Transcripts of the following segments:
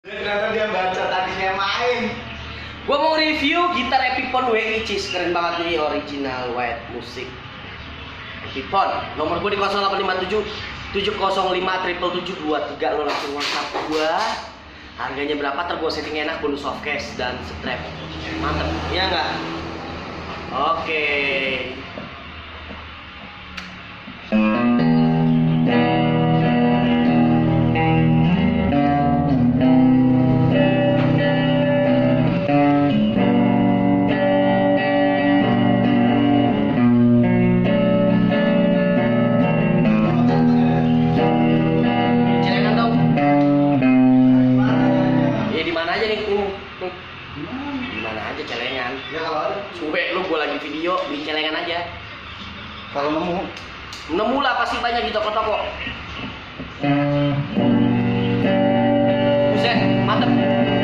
Ternyata dia baca tadi saya main. Gua mau review gitar Epiphone WI Cis, keren banget nih, original white music. Epiphone, nomor gua di 0857 705 77723, lo langsung WhatsApp gua. Harganya berapa? Ntar gua setting enak, bonus soft case dan strap. Mantep, iya nggak? Oke. Gimana aja celengan? Ya kalau ada. Suwe lu, gua lagi video di celengan aja. Kalau nemu lah pasti banyak di toko-toko. Buset, mantep.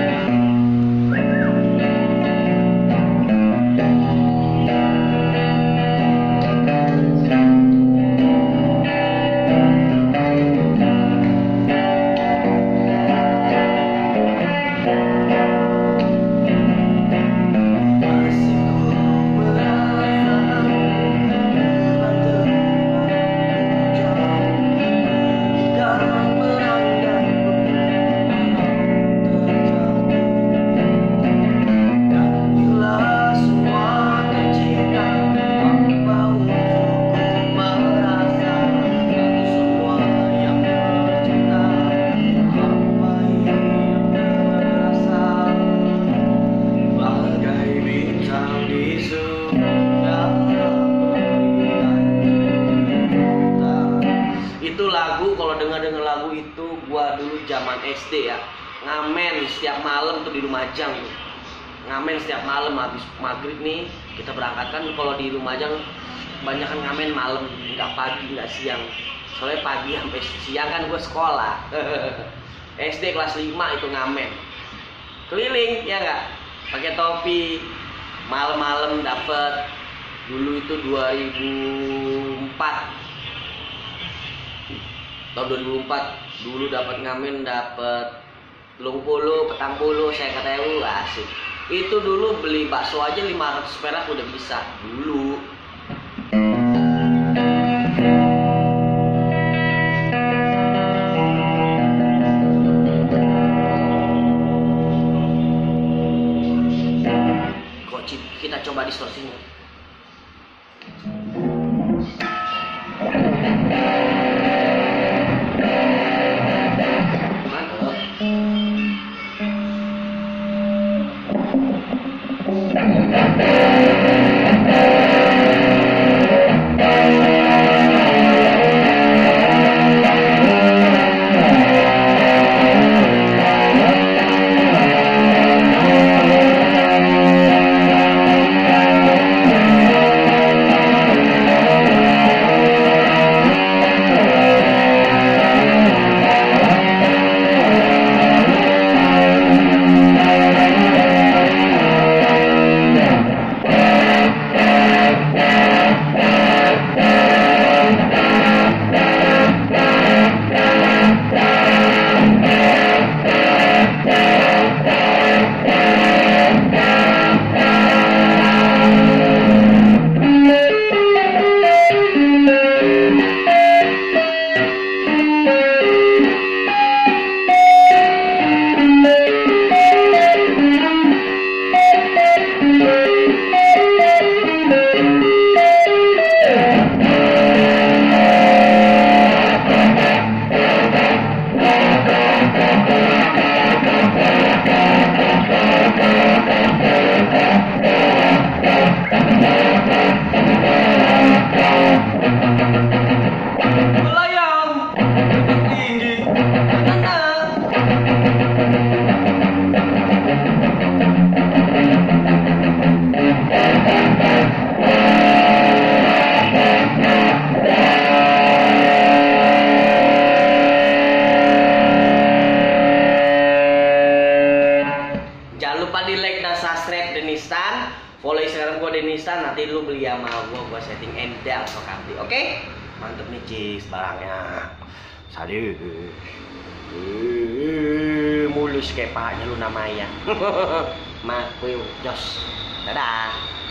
Itu lagu, kalau dengar lagu itu gua dulu zaman SD ya, ngamen setiap malam tuh di Lumajang tuh. Ngamen setiap malam habis maghrib nih kita berangkat kan, kalau di Lumajang banyak kan ngamen malam, nggak pagi nggak siang. Soalnya pagi sampai siang kan gua sekolah. SD kelas 5 itu ngamen. Keliling ya nggak? Pakai topi. Malam-malam dapet. Dulu itu 2004. Tahun 2004 dulu dapat ngamen, dapat telung puluh, petang puluh, saya kata asik. Itu dulu beli bakso aja 500 perak udah bisa dulu. Kok kita coba distorsinya. Follow Instagram gue Denistan, nanti lu beli sama gue setting endal so kanti, oke? Mantep nih Cis barangnya. Salut. mulus kayak pahanya Luna Maya. Mak, jos. Dadah.